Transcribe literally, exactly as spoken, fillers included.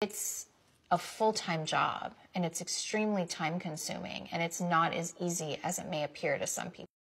It's a full-time job, and it's extremely time-consuming, and it's not as easy as it may appear to some people.